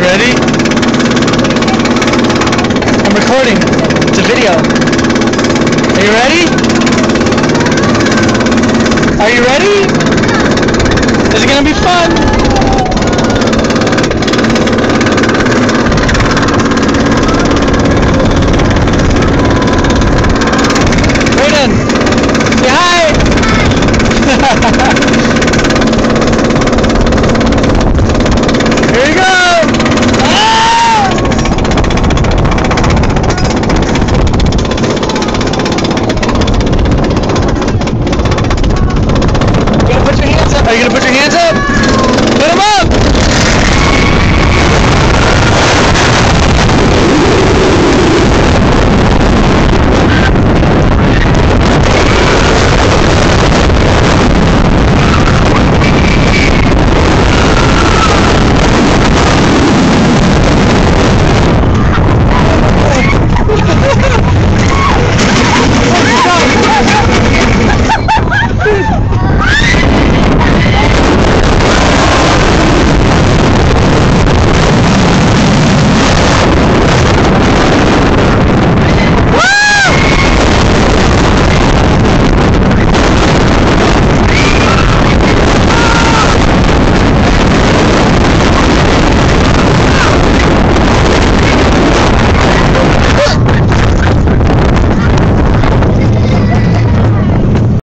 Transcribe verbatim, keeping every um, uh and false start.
ready? I'm recording. It's a video. Are you ready? Are you ready? This is gonna be fun.